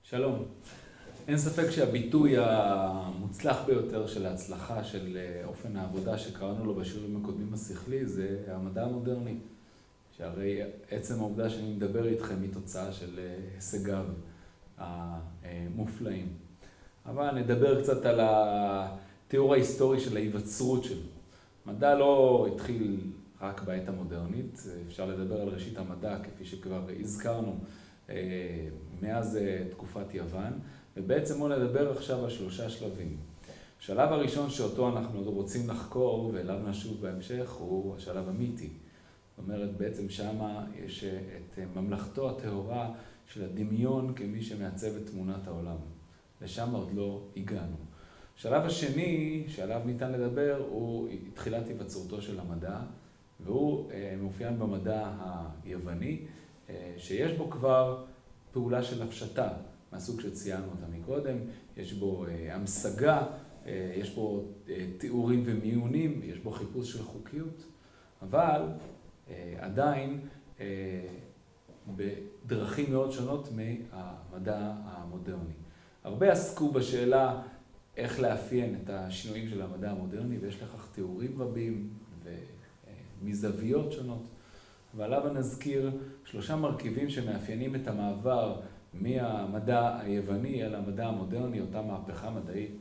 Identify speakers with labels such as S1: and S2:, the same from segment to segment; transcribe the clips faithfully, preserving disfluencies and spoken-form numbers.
S1: שלום. אין ספק שהביטוי המוצלח ביותר של ההצלחה של אופן העבודה שקראנו לו בשיעורים הקודמים השכלי זה המדע המודרני. שהרי עצם העובדה שאני מדבר איתכם היא תוצאה של הישגיו המופלאים. אבל נדבר קצת על התיאור ההיסטורי של ההיווצרות שלו. מדע לא התחיל רק בעת המודרנית, אפשר לדבר על ראשית המדע כפי שכבר הזכרנו מאז תקופת יוון, ובעצם בואו נדבר עכשיו על שלושה שלבים. השלב הראשון שאותו אנחנו רוצים לחקור ואליו נשוב בהמשך הוא השלב המיתי. זאת אומרת, בעצם שמה יש את ממלכתו הטהורה של הדמיון כמי שמעצב את תמונת העולם. לשם עוד לא הגענו. השלב השני שעליו ניתן לדבר הוא תחילת היווצרותו של המדע, והוא מאופיין במדע היווני, שיש בו כבר פעולה של הפשטה, מהסוג שציינו אותה מקודם, יש בו המשגה, יש בו תיאורים ומיונים, יש בו חיפוש של חוקיות, אבל עדיין בדרכים מאוד שונות מהמדע המודרני. הרבה עסקו בשאלה איך לאפיין את השינויים של המדע המודרני, ויש לכך תיאורים רבים ומזוויות שונות. ועליו נזכיר שלושה מרכיבים שמאפיינים את המעבר מהמדע היווני אל המדע המודרני, אותה מהפכה מדעית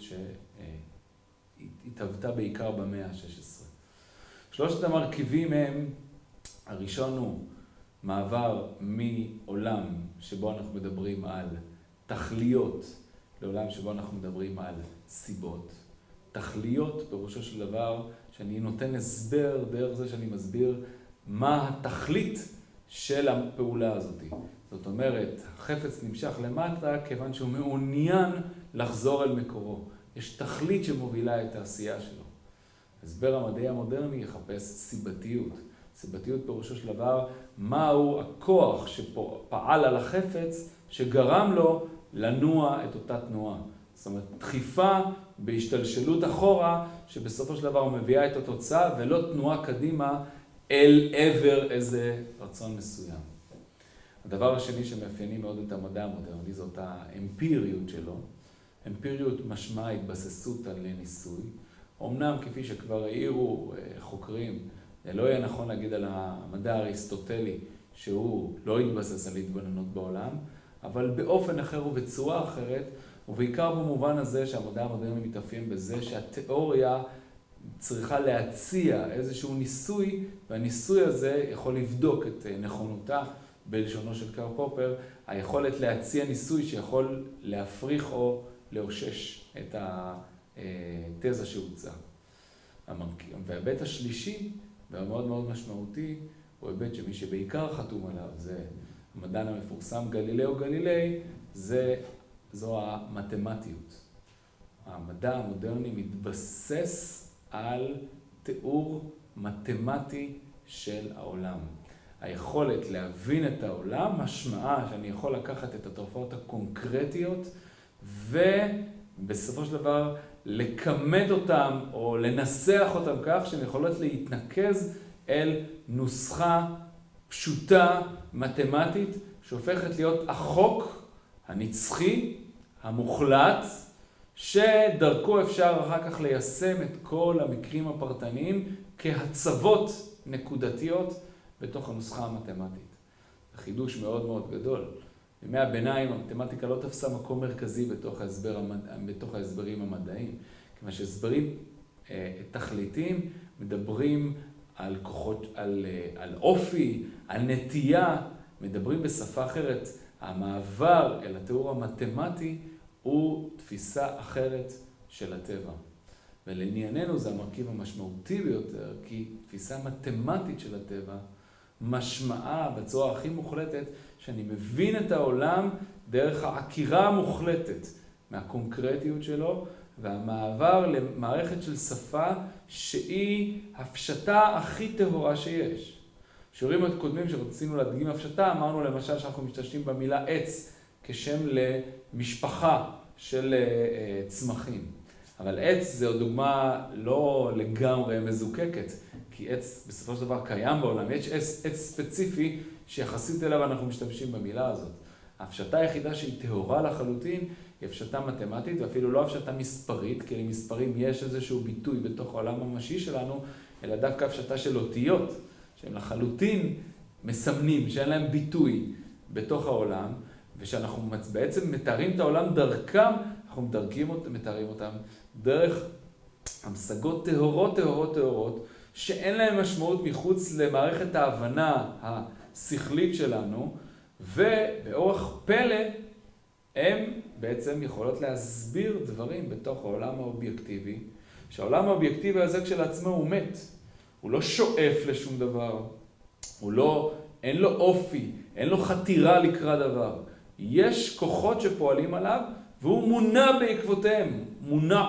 S1: שהתהוותה בעיקר במאה ה-שש עשרה. שלושת המרכיבים הם, הראשון הוא מעבר מעולם שבו אנחנו מדברים על תכליות לעולם שבו אנחנו מדברים על סיבות. תכליות פירושו של דבר שאני נותן הסבר דרך זה שאני מסביר מה התכלית של הפעולה הזאת. זאת אומרת, החפץ נמשך למטה כיוון שהוא מעוניין לחזור אל מקורו. יש תכלית שמובילה את העשייה שלו. הסבר המדעי המודרני יחפש סיבתיות. סיבתיות פירושו של דבר, מהו הכוח שפעל על החפץ שגרם לו לנוע את אותה תנועה. זאת אומרת, דחיפה בהשתלשלות אחורה שבסופו של דבר מביאה את התוצאה ולא תנועה קדימה אל עבר איזה רצון מסוים. הדבר השני שמאפיינים מאוד את המדע המודרני זאת האמפיריות שלו. אמפיריות משמע התבססות על ניסוי. אמנם כפי שכבר העירו חוקרים, לא יהיה נכון להגיד על המדע האריסטוטלי שהוא לא התבסס על התבוננות בעולם, אבל באופן אחר ובצורה אחרת, ובעיקר במובן הזה שהמדע המודרני מתאפיין בזה שהתיאוריה צריכה להציע איזשהו ניסוי, והניסוי הזה יכול לבדוק את נכונותה בלשונו של קרל פופר, היכולת להציע ניסוי שיכול להפריך או לאושש את התזה שהוצעה. וההיבט השלישי, והמאוד מאוד משמעותי, הוא היבט שמי שבעיקר חתום עליו, זה המדען המפורסם גלילאו גלילי, זה, זו המתמטיות. המדע המודרני מתבסס על תיאור מתמטי של העולם. היכולת להבין את העולם משמעה שאני יכול לקחת את התופעות הקונקרטיות ובסופו של דבר לכמת אותם או לנסח אותם כך שהן יכולות להתנקז אל נוסחה פשוטה, מתמטית, שהופכת להיות החוק הנצחי, המוחלט, שדרכו אפשר אחר כך ליישם את כל המקרים הפרטניים כהצבות נקודתיות בתוך הנוסחה המתמטית. זה חידוש מאוד מאוד גדול. בימי הביניים המתמטיקה לא תפסה מקום מרכזי בתוך, ההסבר, בתוך ההסברים המדעיים. כיוון שהסברים אה, תכליתיים מדברים על כוחות, על, על אופי, על נטייה, מדברים בשפה אחרת. המעבר אל התיאור המתמטי הוא תפיסה אחרת של הטבע. ולענייננו זה המרכיב המשמעותי ביותר, כי תפיסה מתמטית של הטבע משמעה בצורה הכי מוחלטת שאני מבין את העולם דרך העקירה המוחלטת מהקונקרטיות שלו, והמעבר למערכת של שפה שהיא הפשטה הכי טהורה שיש. שיעורים הקודמים שרצינו להדגים הפשטה, אמרנו למשל שאנחנו משתמשים במילה עץ כשם למשפחה של צמחים. אבל עץ זו דוגמה לא לגמרי מזוקקת, כי עץ בסופו של דבר קיים בעולם. יש עץ, עץ ספציפי שיחסית אליו אנחנו משתמשים במילה הזאת. ההפשטה היחידה שהיא טהורה לחלוטין היא הפשטה מתמטית, ואפילו לא הפשטה מספרית, כי למספרים יש איזשהו ביטוי בתוך העולם הממשי שלנו, אלא דווקא הפשטה של אותיות, שהם לחלוטין מסמנים, שאין להם ביטוי בתוך העולם, ושאנחנו בעצם מתארים את העולם דרכם, אנחנו מדרגים אותם, מתארים אותם דרך המשגות טהורות, טהורות, טהורות, שאין להם משמעות מחוץ למערכת ההבנה השכלית שלנו, ובאורח פלא הם בעצם יכולות להסביר דברים בתוך העולם האובייקטיבי, שהעולם האובייקטיבי הזה כשלעצמו הוא מת, הוא לא שואף לשום דבר, הוא לא, אין לו אופי, אין לו חתירה לקראת דבר. יש כוחות שפועלים עליו, והוא מונע בעקבותיהם, מונע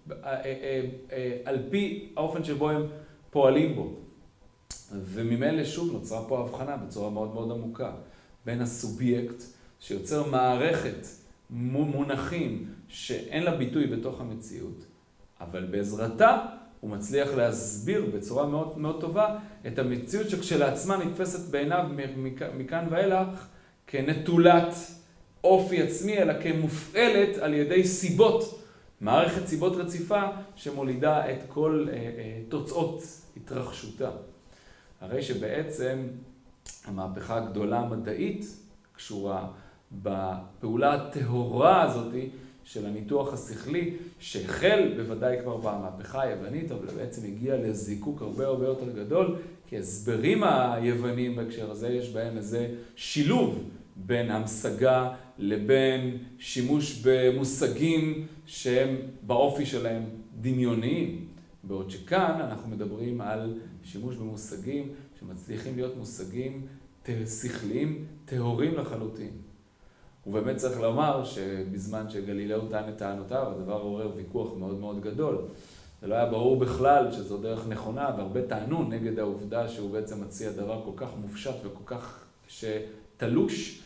S1: על פי האופן שבו הם פועלים בו. וממילא שוב נוצרה פה הבחנה בצורה מאוד מאוד עמוקה, בין הסובייקט שיוצר מערכת מונחים שאין לה ביטוי בתוך המציאות, אבל בעזרתה הוא מצליח להסביר בצורה מאוד מאוד טובה את המציאות שכשלעצמה נתפסת בעיניו מכאן ואילך כנטולת אופי עצמי, אלא כמופעלת על ידי סיבות, מערכת סיבות רציפה שמולידה את כל אה, אה, תוצאות התרחשותה. הרי שבעצם המהפכה הגדולה המדעית קשורה בפעולה הטהורה הזאת של הניתוח השכלי, שהחל בוודאי כבר במהפכה היוונית, אבל בעצם הגיע לזיקוק הרבה הרבה יותר גדול, כי הסברים היוונים בהקשר הזה יש בהם איזה שילוב בין המשגה לבין שימוש במושגים שהם באופי שלהם דמיוניים. בעוד שכאן אנחנו מדברים על שימוש במושגים שמצליחים להיות מושגים שכליים טהורים לחלוטין. ובאמת צריך לומר שבזמן שגלילאו טען את טענותיו, הדבר עורר ויכוח מאוד מאוד גדול. זה לא היה ברור בכלל שזו דרך נכונה, והרבה טענו נגד העובדה שהוא בעצם מציע דבר כל כך מופשט וכל כך שתלוש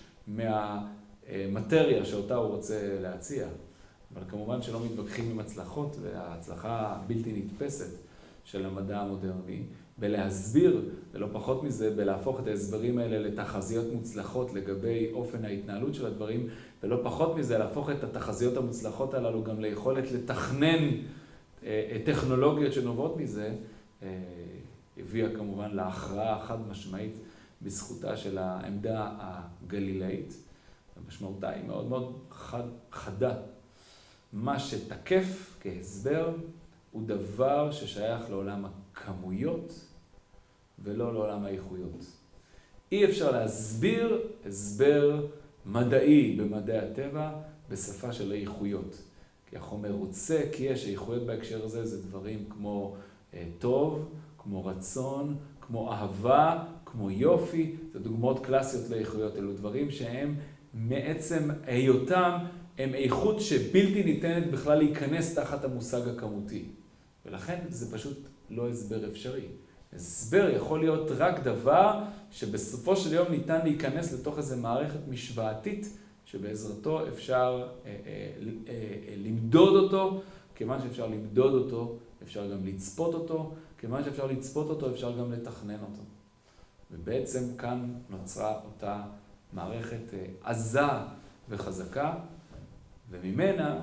S1: מהמטריה שאותה הוא רוצה להציע. אבל כמובן שלא מתווכחים עם הצלחות, וההצלחה הבלתי נתפסת של המדע המודרני, בלהסביר, ולא פחות מזה, בלהפוך את ההסברים האלה לתחזיות מוצלחות לגבי אופן ההתנהלות של הדברים, ולא פחות מזה, להפוך את התחזיות המוצלחות הללו גם ליכולת לתכנן טכנולוגיות שנובעות מזה, הביאה כמובן להכרעה חד משמעית בזכותה של העמדה הגלילאית. המשמעותה היא מאוד מאוד חד, חדה. מה שתקף כהסבר הוא דבר ששייך לעולם הכמויות ולא לעולם האיכויות. אי אפשר להסביר הסבר מדעי במדעי הטבע בשפה של האיכויות. כי החומר רוצה, כי יש האיכויות בהקשר הזה, זה דברים כמו אה, טוב, כמו רצון, כמו אהבה, כמו יופי. זה דוגמאות קלאסיות לאיכויות. אלו דברים שהם מעצם היותם, הם איכות שבלתי ניתנת בכלל להיכנס תחת המושג הכמותי. ולכן זה פשוט לא הסבר אפשרי. הסבר יכול להיות רק דבר שבסופו של יום ניתן להיכנס לתוך איזו מערכת משוואתית, שבעזרתו אפשר אה, אה, אה, למדוד אותו, כיוון שאפשר למדוד אותו, אפשר גם לצפות אותו, כיוון שאפשר לצפות אותו, אפשר גם לתכנן אותו. ובעצם כאן נוצרה אותה מערכת אה, עזה וחזקה, וממנה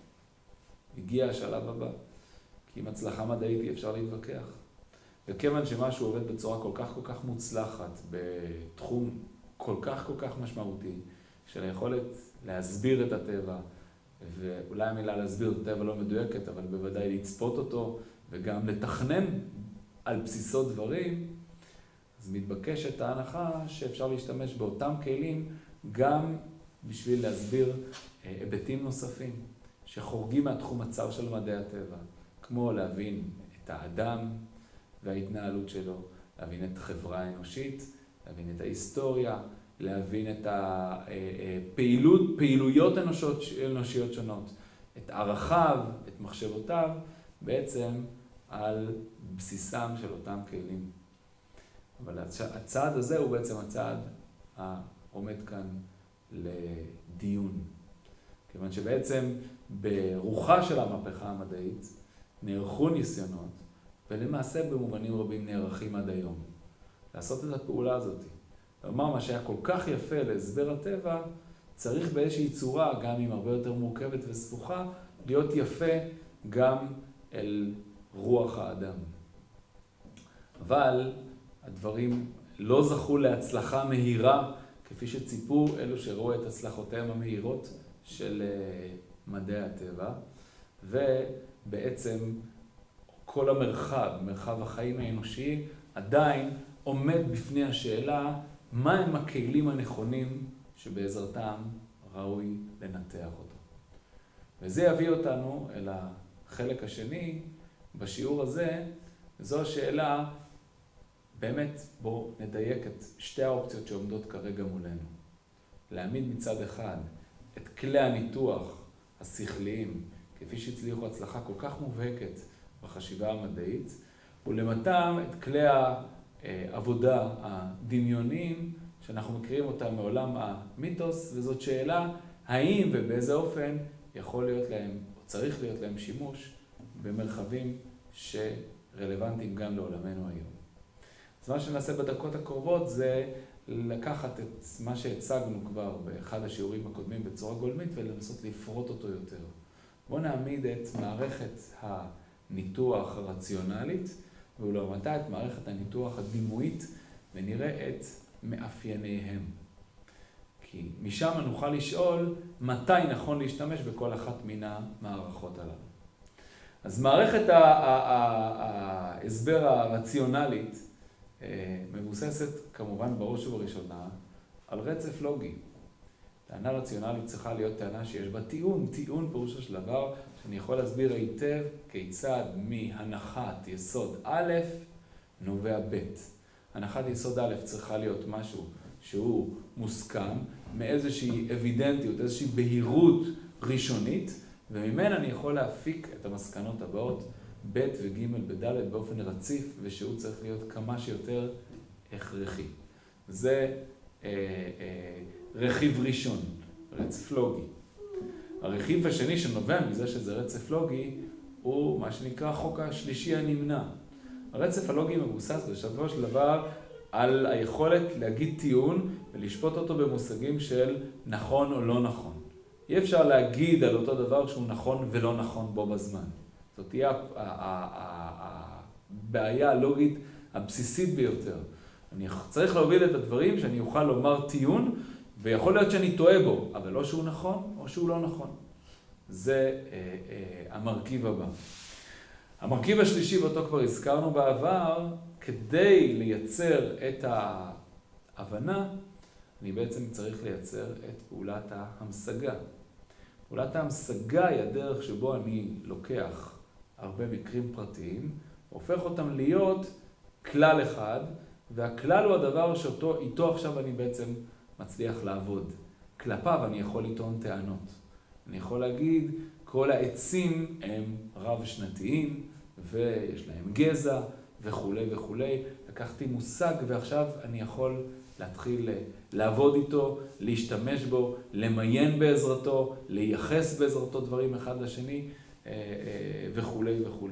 S1: הגיע השלב הבא. כי עם הצלחה מדעית אי אפשר להתווכח. וכיוון שמשהו עובד בצורה כל כך כל כך מוצלחת, בתחום כל כך כל כך משמעותי, של היכולת להסביר את הטבע, ואולי המילה להסביר את הטבע לא מדויקת, אבל בוודאי לצפות אותו, וגם לתכנן על בסיסו דברים, אז מתבקשת ההנחה שאפשר להשתמש באותם כלים גם בשביל להסביר היבטים נוספים, שחורגים מהתחום הצר של מדעי הטבע, כמו להבין את האדם וההתנהלות שלו, להבין את החברה האנושית, להבין את ההיסטוריה, להבין את הפעילות, פעילויות אנושות, אנושיות שונות, את ערכיו, את מחשבותיו, בעצם על בסיסם של אותם כלים. אבל הצעד הזה הוא בעצם הצעד העומד כאן לדיון. כיוון שבעצם ברוחה של המהפכה המדעית נערכו ניסיונות, ולמעשה במובנים רבים נערכים עד היום. לעשות את הפעולה הזאת. כלומר, מה שהיה כל כך יפה להסבר הטבע, צריך באיזושהי צורה, גם אם הרבה יותר מורכבת וסבוכה, להיות יפה גם אל רוח האדם. אבל הדברים לא זכו להצלחה מהירה, כפי שציפו אלו שראו את הצלחותיהם המהירות של מדעי הטבע, ובעצם כל המרחב, מרחב החיים האנושי, עדיין עומד בפני השאלה מה הם הכלים הנכונים שבעזרתם ראוי לנתח אותו. וזה יביא אותנו אל החלק השני בשיעור הזה, וזו השאלה, באמת בואו נדייק את שתי האופציות שעומדות כרגע מולנו. להעמיד מצד אחד את כלי הניתוח השכליים, כפי שהצליחו הצלחה כל כך מובהקת בחשיבה המדעית, ולמתם את כלי העבודה הדמיוניים, שאנחנו מכירים אותם מעולם המיתוס, וזאת שאלה, האם ובאיזה אופן יכול להיות להם, או צריך להיות להם שימוש, במרחבים שרלוונטיים גם לעולמנו היום. אז מה שנעשה בדקות הקרובות זה לקחת את מה שהצגנו כבר באחד השיעורים הקודמים בצורה גולמית ולנסות לפרוט אותו יותר. בואו נעמיד את מערכת הניתוח הרציונלית ולעומתה את מערכת הניתוח הדימויית ונראה את מאפייניהם. כי משם נוכל לשאול מתי נכון להשתמש בכל אחת מן המערכות הללו. אז מערכת ההסבר הרציונלית מבוססת כמובן בראש ובראשונה על רצף לוגי. טענה רציונלית צריכה להיות טענה שיש בה טיעון. טיעון פירושו של דבר שאני יכול להסביר היטב כיצד מהנחת יסוד א' נובע ב'. הנחת יסוד א' צריכה להיות משהו שהוא מוסכם, מאיזושהי אבידנטיות, איזושהי בהירות ראשונית, וממנה אני יכול להפיק את המסקנות הבאות, ב' וג' בד' באופן רציף, ושהוא צריך להיות כמה שיותר הכרחי. זה אה, אה, רכיב ראשון, רצף לוגי. הרכיב השני שנובע מזה שזה רצף לוגי, הוא מה שנקרא החוק השלישי הנמנע. הרצף הלוגי מבוסס בסופו של דבר על היכולת להגיד טיעון ולשפוט אותו במושגים של נכון או לא נכון. אי אפשר להגיד על אותו דבר שהוא נכון ולא נכון בו בזמן. זאת תהיה הבעיה הלוגית הבסיסית ביותר. אני צריך להוביל את הדברים שאני אוכל לומר טיעון, ויכול להיות שאני טועה בו, אבל לא שהוא נכון או שהוא לא נכון. זה אה, אה, המרכיב הבא. המרכיב השלישי, ואותו כבר הזכרנו בעבר, כדי לייצר את ההבנה, אני בעצם צריך לייצר את פעולת ההמשגה. פעולת ההמשגה היא הדרך שבו אני לוקח הרבה מקרים פרטיים, הופך אותם להיות כלל אחד, והכלל הוא הדבר שאותו, איתו עכשיו אני בעצם מצליח לעבוד. כלפיו אני יכול לטעון טענות. אני יכול להגיד, כל העצים הם רב-שנתיים, ויש להם גזע, וכו' וכו'. לקחתי מושג, ועכשיו אני יכול להתחיל לעבוד איתו, להשתמש בו, למיין בעזרתו, לייחס בעזרתו דברים אחד לשני, וכו' וכו'.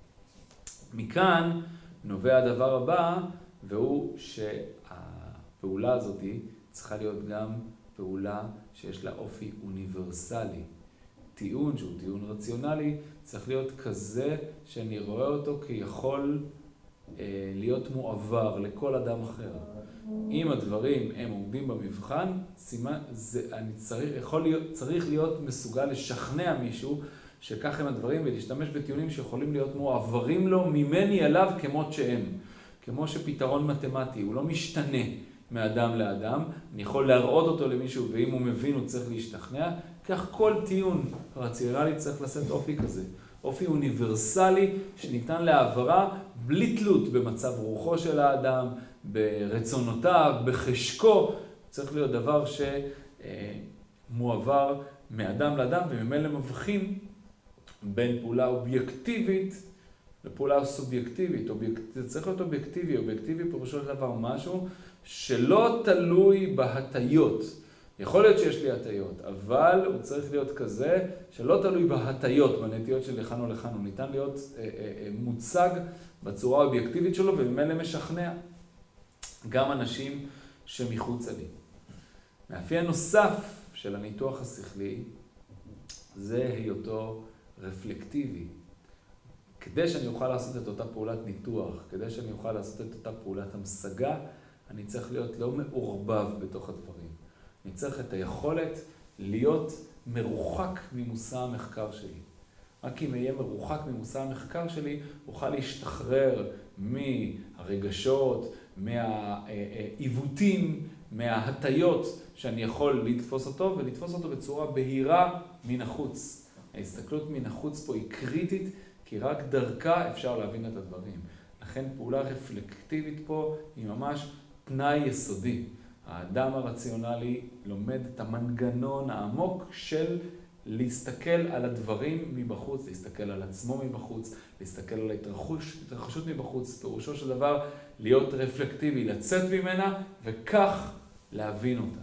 S1: מכאן נובע הדבר הבא, והוא שהפעולה הזאת צריכה להיות גם פעולה שיש לה אופי אוניברסלי. טיעון שהוא טיעון רציונלי צריך להיות כזה שאני רואה אותו כיכול אה, להיות מועבר לכל אדם אחר. אם הדברים הם עומדים במבחן, סימן, זה, אני צריך, יכול להיות, צריך להיות מסוגל לשכנע מישהו שכך הם הדברים ולהשתמש בטיעונים שיכולים להיות מועברים לו ממני אליו כמות שהם. כמו שפתרון מתמטי, הוא לא משתנה מאדם לאדם, אני יכול להראות אותו למישהו ואם הוא מבין הוא צריך להשתכנע, כך כל טיעון רציונלי צריך לשאת אופי כזה. אופי אוניברסלי שניתן להעברה בלי תלות במצב רוחו של האדם, ברצונותיו, בחשקו. צריך להיות דבר שמועבר מאדם לאדם וממילא מבחין בין פעולה אובייקטיבית לפעולה סובייקטיבית. זה צריך להיות אובייקטיבי. אובייקטיבי פירושו של דבר משהו שלא תלוי בהטיות. יכול להיות שיש לי הטיות, אבל הוא צריך להיות כזה שלא תלוי בהטיות, בנטיות של לכאן או לכאן. הוא ניתן להיות אה, אה, מוצג בצורה האובייקטיבית שלו וממילא משכנע גם אנשים שמחוץ לי. מאפיין נוסף של הניתוח השכלי זה היותו רפלקטיבי. כדי שאני אוכל לעשות את אותה פעולת ניתוח, כדי שאני אוכל לעשות את אותה פעולת המשגה, אני צריך להיות לא מעורבב בתוך הדברים. אני צריך את היכולת להיות מרוחק ממושא המחקר שלי. רק אם אהיה מרוחק ממושא המחקר שלי, אוכל להשתחרר מהרגשות, מהעיוותים, מההטיות שאני יכול לתפוס אותו, ולתפוס אותו בצורה בהירה מן החוץ. ההסתכלות מן החוץ פה היא קריטית, כי רק דרכה אפשר להבין את הדברים. לכן פעולה רפלקטיבית פה היא ממש תנאי יסודי. האדם הרציונלי לומד את המנגנון העמוק של להסתכל על הדברים מבחוץ, להסתכל על עצמו מבחוץ, להסתכל על ההתרחשות מבחוץ, פירושו של דבר להיות רפלקטיבי, לצאת ממנה וכך להבין אותה.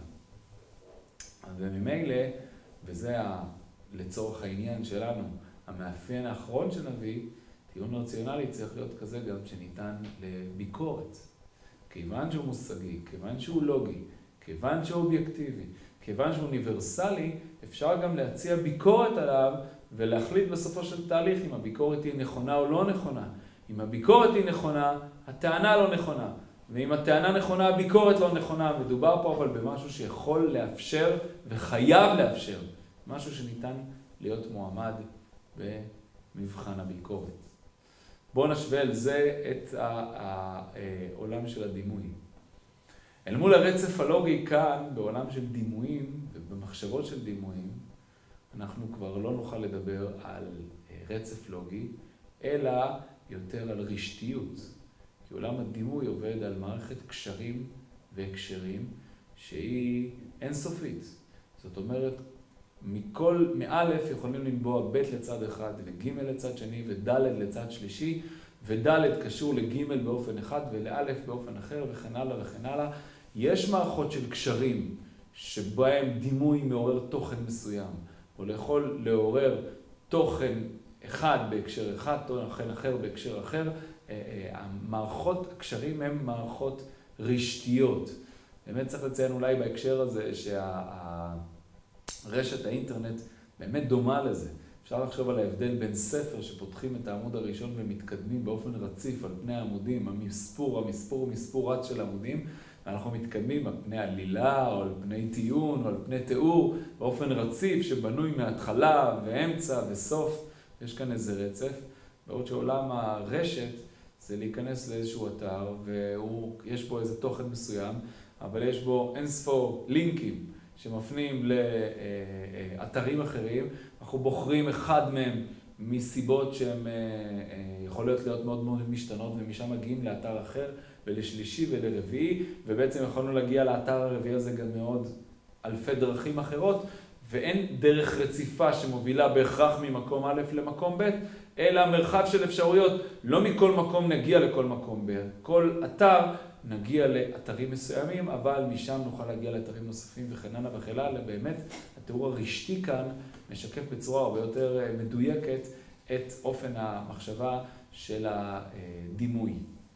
S1: וממילא, וזה לצורך העניין שלנו, המאפיין האחרון שנביא, טיעון רציונלי צריך להיות כזה גם שניתן לביקורת. כיוון שהוא מושגי, כיוון שהוא לוגי, כיוון שהוא אובייקטיבי, כיוון שהוא אוניברסלי, אפשר גם להציע ביקורת עליו ולהחליט בסופו של תהליך אם הביקורת היא נכונה או לא נכונה. אם הביקורת היא נכונה, הטענה לא נכונה. ואם הטענה נכונה, הביקורת לא נכונה. מדובר פה אבל במשהו שיכול לאפשר וחייב לאפשר. משהו שניתן להיות מועמד במבחן הביקורת. בואו נשווה על זה את העולם של הדימוי. אל מול הרצף הלוגי כאן, בעולם של דימויים ובמחשבות של דימויים, אנחנו כבר לא נוכל לדבר על רצף לוגי, אלא יותר על רשתיות. כי עולם הדימוי עובד על מערכת קשרים והקשרים שהיא אינסופית. זאת אומרת, מכל, מאלף יכולים לנבוע ב' לצד אחד וג' לצד שני וד' לצד שלישי, וד' קשור לג' באופן אחד ולאלף באופן אחר וכן הלאה וכן הלאה. יש מערכות של קשרים שבהם דימוי מעורר תוכן מסוים, או יכול לעורר תוכן אחד בהקשר אחד, תוכן אחר בהקשר אחר. המערכות הקשרים הן מערכות רשתיות. באמת צריך לציין אולי בהקשר הזה שהרשת האינטרנט באמת דומה לזה. אפשר לחשוב על ההבדל בין ספר שפותחים את העמוד הראשון ומתקדמים באופן רציף על פני העמודים, המספור, המספור הוא מספור רץ של עמודים, ואנחנו מתקדמים על פני עלילה או על פני טיעון או על פני תיאור באופן רציף שבנוי מההתחלה ואמצע וסוף. יש כאן איזה רצף, בעוד שעולם הרשת זה להיכנס לאיזשהו אתר ויש בו איזה תוכן מסוים, אבל יש בו אינספור לינקים שמפנים לאתרים אחרים. אנחנו בוחרים אחד מהם מסיבות שהן יכולות להיות מאוד מאוד משתנות, ומשם מגיעים לאתר אחר ולשלישי ולרביעי, ובעצם יכולנו להגיע לאתר הרביעי הזה גם מאוד אלפי דרכים אחרות, ואין דרך רציפה שמובילה בהכרח ממקום א' למקום ב', אלא מרחב של אפשרויות. לא מכל מקום נגיע לכל מקום ב'. כל אתר נגיע לאתרים מסוימים, אבל משם נוכל להגיע לאתרים נוספים וכן הלאה וכן הלאה. באמת, התיאור הרשתי כאן משקף בצורה הרבה יותר מדויקת את אופן המחשבה של הדימוי.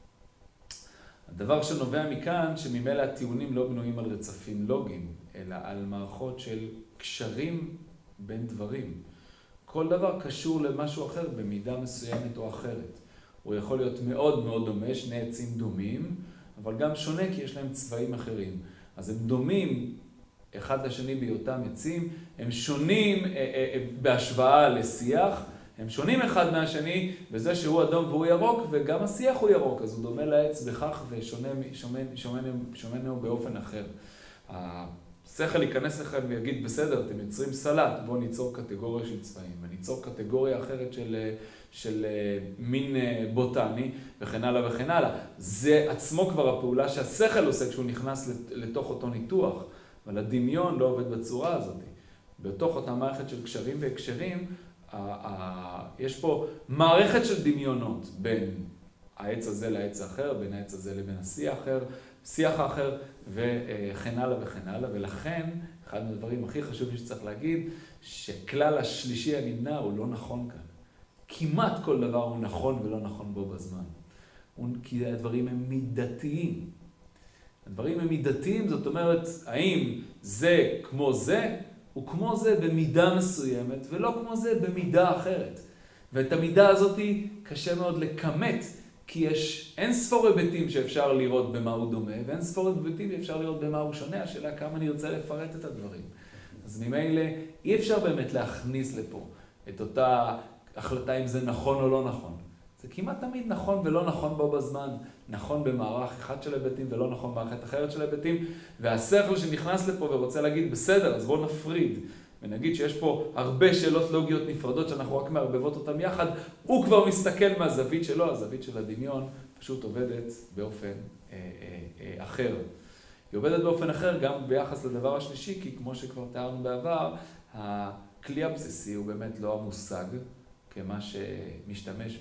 S1: הדבר שנובע מכאן, שממילא הטיעונים לא בנויים על רצפים לוגיים, אלא על מערכות של קשרים בין דברים. כל דבר קשור למשהו אחר במידה מסוימת או אחרת. הוא יכול להיות מאוד מאוד דומה, שני עצים דומים, אבל גם שונה כי יש להם צבעים אחרים. אז הם דומים אחד לשני בהיותם עצים, הם שונים אה, אה, בהשוואה לשיח, הם שונים אחד מהשני בזה שהוא אדום והוא ירוק, וגם השיח הוא ירוק, אז הוא דומה לעץ בכך ושונה ממנו באופן אחר. השכל ייכנס לכם ויגיד, בסדר, אתם יוצרים סלט, בואו ניצור קטגוריה של צבעים, וניצור קטגוריה אחרת של, של מין בוטני, וכן הלאה וכן הלאה. זה עצמו כבר הפעולה שהשכל עושה כשהוא נכנס לתוך אותו ניתוח, אבל הדמיון לא עובד בצורה הזאת. בתוך אותה מערכת של קשרים והקשרים, יש פה מערכת של דמיונות בין העץ הזה לעץ האחר, בין העץ הזה לבין השיח האחר, שיח האחר וכן הלאה וכן הלאה, ולכן אחד מהדברים הכי חשובים שצריך להגיד, שכלל השלישי הנמנע הוא לא נכון כאן. כמעט כל דבר הוא נכון ולא נכון בו בזמן. כי הדברים הם מידתיים. הדברים הם מידתיים, זאת אומרת, האם זה כמו זה, הוא כמו זה במידה מסוימת, ולא כמו זה במידה אחרת. ואת המידה הזאת קשה מאוד לכמת, כי יש אין ספור היבטים שאפשר לראות במה הוא דומה, ואין ספור היבטים שאפשר לראות במה הוא שונה, השאלה כמה אני רוצה לפרט את הדברים. אז ממילא אי אפשר באמת להכניס לפה את אותה החלטה אם זה נכון או לא נכון. זה כמעט תמיד נכון ולא נכון בו בזמן, נכון במערך אחד של היבטים ולא נכון במערכת אחרת של היבטים, והשכל שנכנס לפה ורוצה להגיד בסדר, אז בואו נפריד, ונגיד שיש פה הרבה שאלות לוגיות נפרדות שאנחנו רק מערבבות אותן יחד, הוא כבר מסתכל מהזווית שלו, הזווית של הדמיון פשוט עובדת באופן אה, אה, אה, אחר. היא עובדת באופן אחר גם ביחס לדבר השלישי, כי כמו שכבר תיארנו בעבר, הכלי הבסיסי הוא באמת לא המושג, כמה שמשתמש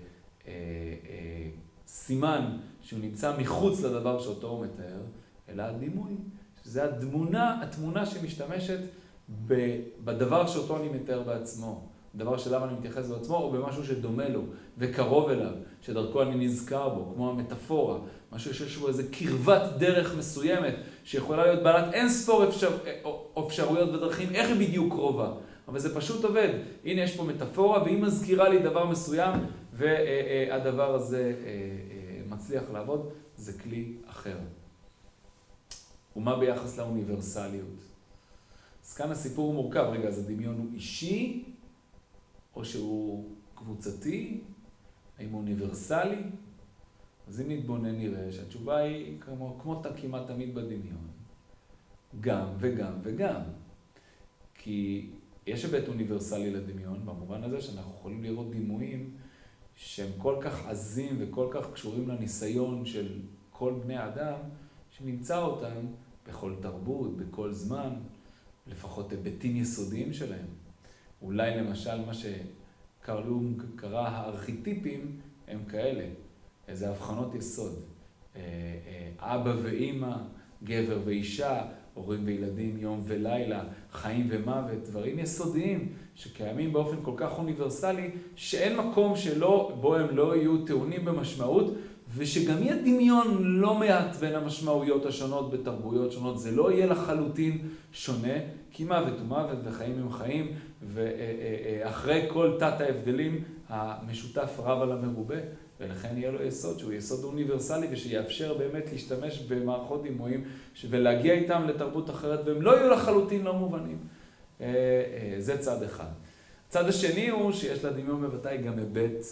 S1: בסימן שהוא נמצא מחוץ לדבר שאותו הוא מתאר, אלא הדימוי, שזה התמונה, התמונה שמשתמשת בדבר שאותו אני מתאר בעצמו, דבר שלמה אני מתייחס בעצמו, או במשהו שדומה לו וקרוב אליו, שדרכו אני נזכר בו, כמו המטאפורה, משהו שיש בו איזו קרבת דרך מסוימת, שיכולה להיות בעלת אין ספור אפשר, אפשרויות ודרכים, איך היא בדיוק קרובה. אבל זה פשוט עובד. הנה יש פה מטאפורה, והיא מזכירה לי דבר מסוים, והדבר הזה מצליח לעבוד, זה כלי אחר. ומה ביחס לאוניברסליות? אז כאן הסיפור הוא מורכב. רגע, אז הדמיון הוא אישי, או שהוא קבוצתי, האם הוא אוניברסלי? אז אם נתבונן נראה שהתשובה היא כמו, כמו כמעט תמיד בדמיון. גם וגם וגם. כי יש היבט אוניברסלי לדמיון, במובן הזה שאנחנו יכולים לראות דימויים שהם כל כך עזים וכל כך קשורים לניסיון של כל בני האדם, שנמצא אותם בכל תרבות, בכל זמן, לפחות היבטים יסודיים שלהם. אולי למשל מה שקרל יונג קרא הארכיטיפים הם כאלה, איזה הבחנות יסוד. אבא ואימא, גבר ואישה, הורים וילדים, יום ולילה, חיים ומוות, דברים יסודיים שקיימים באופן כל כך אוניברסלי, שאין מקום שלא, בו הם לא יהיו טעונים במשמעות, ושגם יהיה דמיון לא מעט בין המשמעויות השונות בתרבויות שונות, זה לא יהיה לחלוטין שונה, כי מוות הוא מוות וחיים הם חיים, ואחרי כל תת ההבדלים המשותף רב על המרובה, ולכן יהיה לו יסוד שהוא יסוד אוניברסלי ושיאפשר באמת להשתמש במערכות דימויים ולהגיע איתם לתרבות אחרת, והם לא יהיו לחלוטין לא מובנים. זה צד אחד. צד השני הוא שיש לדמיון בוודאי גם היבט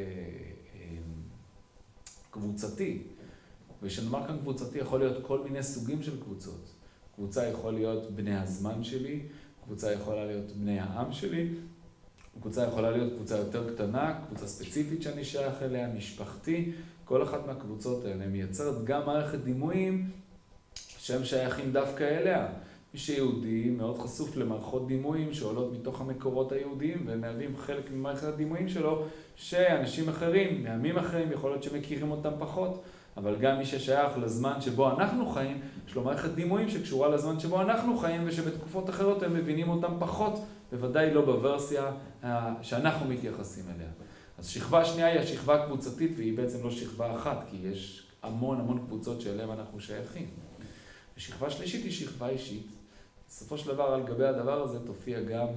S1: קבוצתי. ושנאמר כאן קבוצתי יכול להיות כל מיני סוגים של קבוצות. קבוצה יכול להיות בני הזמן שלי, קבוצה יכולה להיות בני העם שלי, קבוצה יכולה להיות קבוצה יותר קטנה, קבוצה ספציפית שאני שייך אליה, משפחתי. כל אחת מהקבוצות האלה מייצרת גם מערכת דימויים שהם שייכים דווקא אליה. מי שיהודי מאוד חשוף למערכות דימויים שעולות מתוך המקורות היהודיים ומהווים חלק ממערכת הדימויים שלו, שאנשים אחרים, מעמים אחרים, יכול להיות שמכירים אותם פחות, אבל גם מי ששייך לזמן שבו אנחנו חיים, יש לו מערכת דימויים שקשורה לזמן שבו אנחנו חיים, ושבתקופות אחרות הם מבינים אותם פחות, בוודאי לא בוורסיה שאנחנו מתייחסים אליה. אז שכבה שנייה היא השכבה הקבוצתית, והיא בעצם לא שכבה אחת, כי יש המון המון קבוצות שאליהם אנחנו שייכים. ושכבה שלישית היא שכבה אישית. בסופו של דבר, על גבי הדבר הזה תופיע גם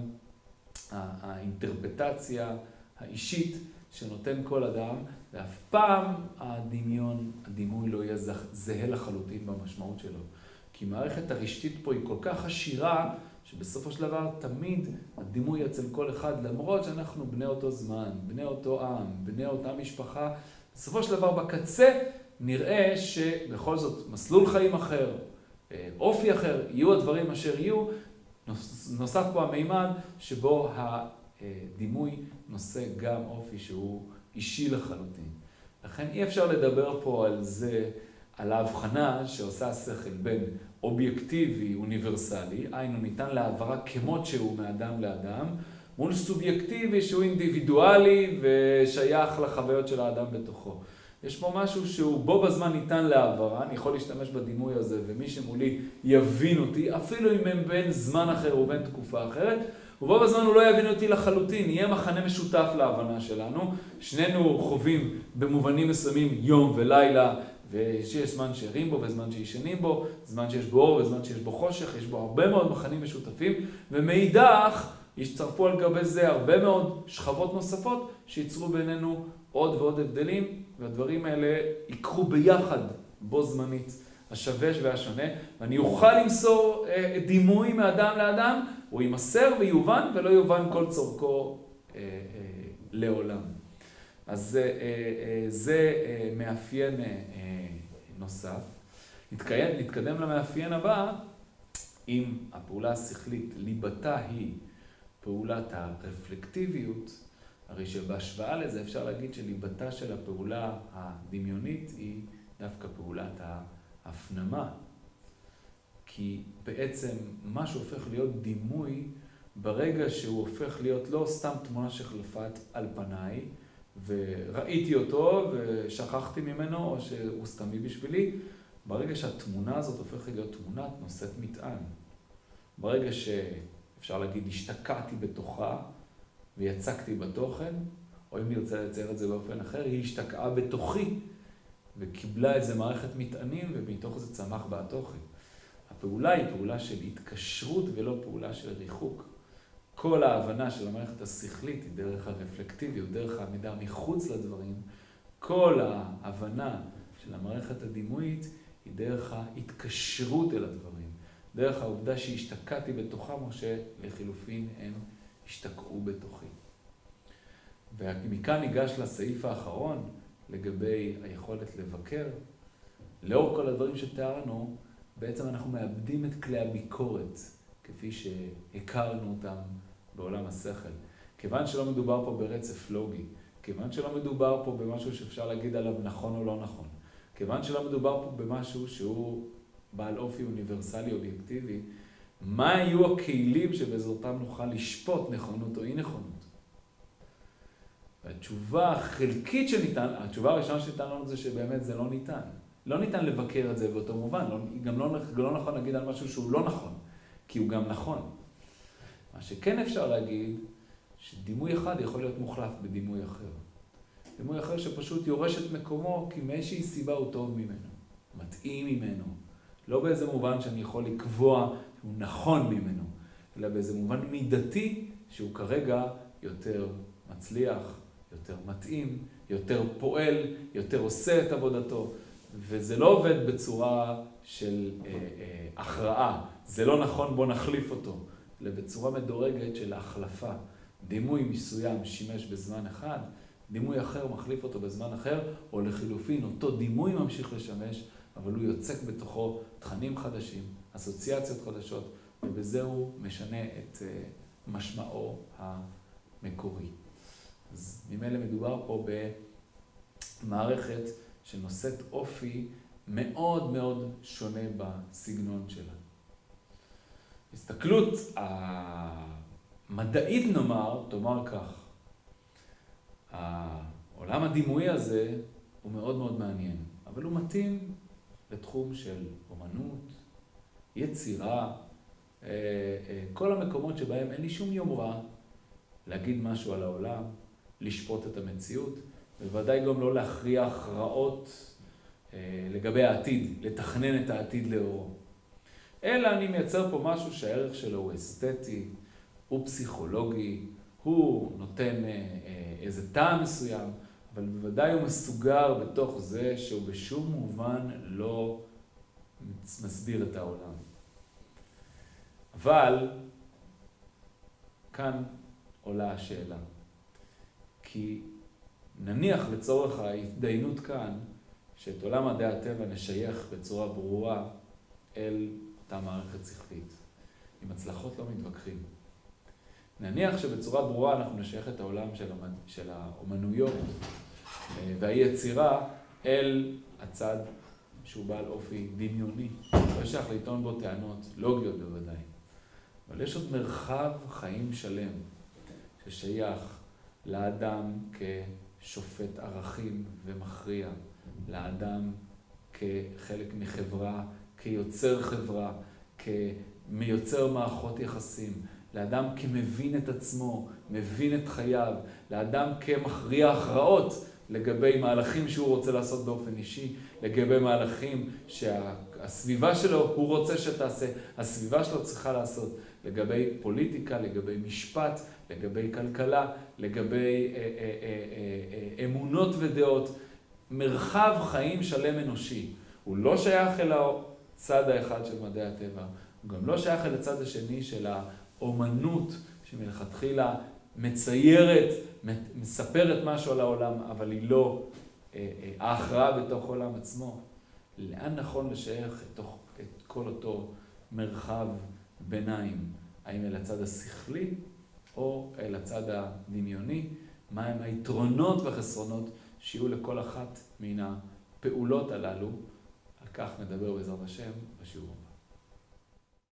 S1: האינטרפטציה האישית שנותן כל אדם, ואף פעם הדמיון, הדימוי לא יהיה זהה לחלוטין במשמעות שלו. כי מערכת הרשתית פה היא כל כך עשירה, שבסופו של דבר תמיד הדימוי אצל כל אחד, למרות שאנחנו בני אותו זמן, בני אותו עם, בני אותה משפחה, בסופו של דבר בקצה נראה שבכל זאת מסלול חיים אחר, אופי אחר, יהיו הדברים אשר יהיו, נוסף פה המימד שבו הדימוי נושא גם אופי שהוא אישי לחלוטין. לכן אי אפשר לדבר פה על זה, על ההבחנה שעושה השכל בין אובייקטיבי, אוניברסלי, היינו ניתן להעברה כמות שהוא מאדם לאדם, מול סובייקטיבי שהוא אינדיבידואלי ושייך לחוויות של האדם בתוכו. יש פה משהו שהוא בו בזמן ניתן להעברה, אני יכול להשתמש בדימוי הזה ומי שמולי יבין אותי, אפילו אם הם בין זמן אחר ובין תקופה אחרת, ובו בזמן הוא לא יבין אותי לחלוטין, יהיה מחנה משותף להבנה שלנו, שנינו חווים במובנים מסוימים יום ולילה, ושיש זמן שערים בו וזמן שישנים בו, זמן שיש בו אור וזמן שיש בו חושך, יש בו הרבה מאוד מכנים משותפים, ומאידך יצטרפו על גבי זה הרבה מאוד שכבות נוספות שיצרו בינינו עוד ועוד הבדלים, והדברים האלה יקרו ביחד בו זמנית, השווה והשונה, ואני אוכל למסור אה, דימוי מאדם לאדם, הוא יימסר ויובן ולא יובן כל צורכו אה, אה, לעולם. אז אה, אה, זה אה, מאפיין אה, נוסף. נתקדם, נתקדם למאפיין הבא, אם הפעולה השכלית, ליבתה היא פעולת הרפלקטיביות, הרי שבהשוואה לזה אפשר להגיד שליבתה של הפעולה הדמיונית היא דווקא פעולת ההפנמה. כי בעצם מה שהופך להיות דימוי, ברגע שהוא הופך להיות לא סתם תמונה שחלפת על פניי, וראיתי אותו ושכחתי ממנו, או שהוא סתמי בשבילי, ברגע שהתמונה הזאת הופכת להיות תמונת נושאת מטען. ברגע שאפשר להגיד, השתקעתי בתוכה ויצקתי בתוכן, או אם נרצה לצייר את זה באופן אחר, היא השתקעה בתוכי וקיבלה איזה מערכת מטענים, ומתוך זה צמח בה התוכן. הפעולה היא פעולה של התקשרות ולא פעולה של ריחוק. כל ההבנה של המערכת השכלית היא דרך הרפלקטיביות, דרך העמידה מחוץ לדברים. כל ההבנה של המערכת הדימויית היא דרך ההתקשרות אל הדברים. דרך העובדה שהשתקעתי בתוכם, או שלחילופין הם השתקעו בתוכי. ומכאן ניגש לסעיף האחרון לגבי היכולת לבקר. לאור כל הדברים שתיארנו, בעצם אנחנו מאבדים את כלי הביקורת, כפי שהכרנו אותם בעולם השכל. כיוון שלא מדובר פה ברצף לוגי, כיוון שלא מדובר פה במשהו שאפשר להגיד עליו נכון או לא נכון, כיוון שלא מדובר פה במשהו שהוא בעל אופי אוניברסלי אובייקטיבי, מה יהיו הכלים שבעזרתם נוכל לשפוט נכונות או אי נכונות? והתשובה החלקית שניתן, התשובה הראשונה שניתן לנו זה שבאמת זה לא ניתן. לא ניתן לבקר את זה באותו מובן, לא, גם לא, לא נכון להגיד על משהו שהוא לא נכון, כי הוא גם נכון. מה שכן אפשר להגיד, שדימוי אחד יכול להיות מוחלף בדימוי אחר. דימוי אחר שפשוט יורש את מקומו, כי מאיזושהי סיבה הוא טוב ממנו, מתאים ממנו. לא באיזה מובן שאני יכול לקבוע שהוא נכון ממנו, אלא באיזה מובן מידתי שהוא כרגע יותר מצליח, יותר מתאים, יותר פועל, יותר עושה את עבודתו. וזה לא עובד בצורה של אה, אה, הכרעה. זה לא נכון, בוא נחליף אותו. אלא בצורה מדורגת של החלפה. דימוי מסוים שימש בזמן אחד, דימוי אחר מחליף אותו בזמן אחר, או לחילופין, אותו דימוי ממשיך לשמש, אבל הוא יוצק בתוכו תכנים חדשים, אסוציאציות חדשות, ובזה הוא משנה את uh, משמעו המקורי. אז ממילא מדובר פה במערכת שנושאת אופי מאוד מאוד שונה בסגנון שלה. הסתכלות המדעית נאמר, תאמר כך, העולם הדימוי הזה הוא מאוד מאוד מעניין, אבל הוא מתאים לתחום של אומנות, יצירה, כל המקומות שבהם אין לי שום יומרה להגיד משהו על העולם, לשפוט את המציאות, ובוודאי גם לא להכריע הכרעות לגבי העתיד, לתכנן את העתיד לאורו. אלא אני מייצר פה משהו שהערך שלו הוא אסתטי, הוא פסיכולוגי, הוא נותן איזה טעם מסוים, אבל בוודאי הוא מסוגר בתוך זה שהוא בשום מובן לא מסביר את העולם. אבל כאן עולה השאלה. כי נניח לצורך ההתדיינות כאן, שאת עולם מדעי הטבע נשייך בצורה ברורה אל אותה מערכת שכלית. עם הצלחות לא מתווכחים. נניח שבצורה ברורה אנחנו נשייך את העולם של, המד... של האומנויות והיצירה אל הצד שהוא בעל אופי דמיוני. לא שייך לטעון בו טענות לוגיות בוודאי. אבל יש עוד מרחב חיים שלם ששייך לאדם כשופט ערכים ומכריע, לאדם כחלק מחברה, כיוצר חברה, כמיוצר מערכות יחסים, לאדם כמבין את עצמו, מבין את חייו, לאדם כמכריע הכרעות לגבי מהלכים שהוא רוצה לעשות באופן אישי, לגבי מהלכים שהסביבה שלו, הוא רוצה שתעשה, הסביבה שלו צריכה לעשות, לגבי פוליטיקה, לגבי משפט, לגבי כלכלה, לגבי אה, אה, אה, אה, אמונות ודעות, מרחב חיים שלם אנושי. הוא לא שייך אל הצד האחד של מדעי הטבע, הוא גם לא שייך אל הצד השני של האומנות, שמלכתחילה מציירת, מספרת משהו על העולם, אבל היא לא ההכרעה בתוך עולם עצמו. לאן נכון לשייך את, את כל אותו מרחב ביניים? האם אל הצד השכלי או אל הצד הדמיוני? מהם היתרונות והחסרונות שיהיו לכל אחת מן הפעולות הללו? על כך נדבר בעזרת השם בשיעור הבא.